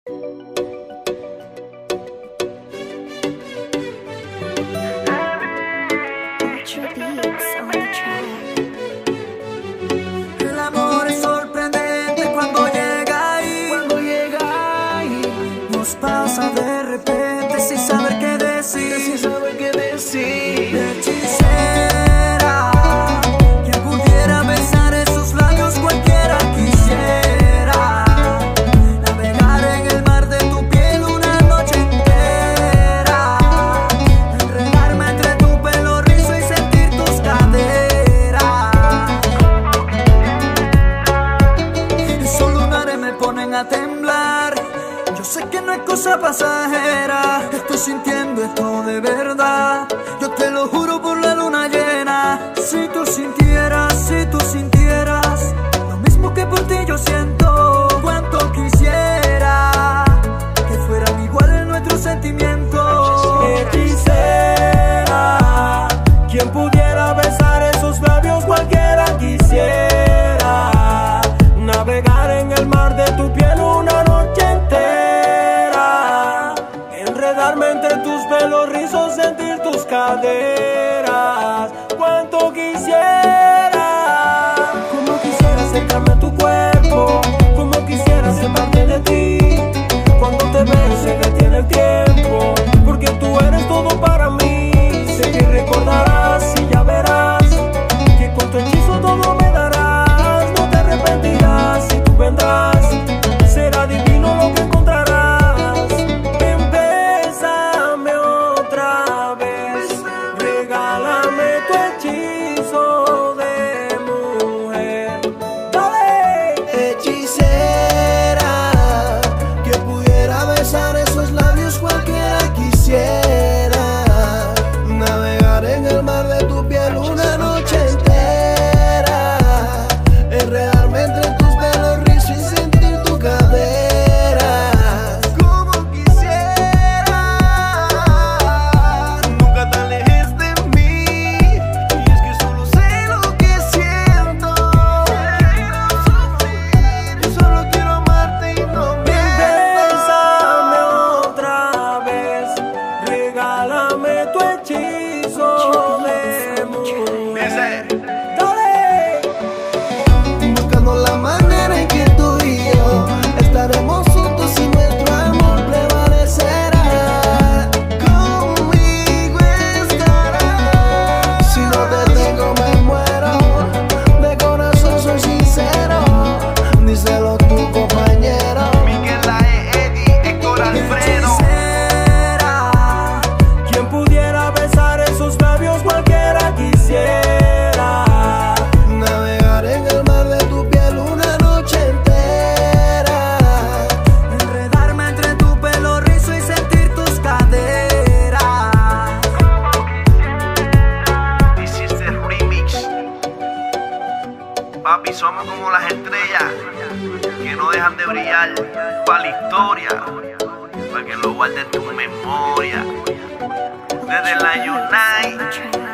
Ultra beats on the track. El amor es sorprendente cuando llega y nos pasa de repente sin saber qué decir, Hechicera, quien pudiera besar esos labios cualquiera quisiera. Navegar en el mar de tu piel una noche entera. Enredarme entre tu pelo rizo y sentir tus caderas. Esos lunares me ponen a temblar. Yo sé que no es cosa pasajera. Estoy sintiendo esto de verdad. Yo te lo juro por la luna llena. Si tú sintieras lo mismo que por ti yo siento. Cuánto quisiera que fueran iguales nuestros sentimientos. Hechicera, quien pudiera besar esos labios cualquiera quisiera. Navegar en el mar de tu piel una noche entera. Enredarme entre tus pelos rizos, sentir tus caderas. Cuánto quisiera, como quisiera acercarme a tu cuerpo, como quisiera ser parte de ti. Cuando te veo se detiene el tiempo, porque tú eres todo para mí. Sé que recordarás y ya verás que con tu hechizo todo me darás. No te arrepentirás si tú vendrás, será divino lo que encontrarás. Ven, bésame otra vez, regálame tu hechizo de mujer. Dale. Hechicera, que pudiera besar esos labios cualquiera quisiera. Navegar en el mar de tu piel una noche entera. Enredarme entre tus pelos rizos y sentir tu cadera. Como quisiera, nunca te alejes de mí. Y es que solo sé lo que siento. Yo solo quiero amarte y no Bésame otra vez, regálame tu hechizo de mujer. Dale. buscando la manera en que tú y yo estaremos juntos y nuestro amor prevalecerá. Conmigo estarás. Si no te tengo me muero. De corazón soy sincero. Díselo tu compañero. Miguel Lae, Eddie, Héctor Alfredo. Hechicera, Quien pudiera besar esos labios cualquiera quisiera. Navegar en el mar de tu piel una noche entera. enredarme entre tu pelo rizo y sentir tus caderas. This is the remix. Papi, somos como las estrellas que no dejan de brillar para la historia, para que lo guardes en tu memoria. Desde la Unite.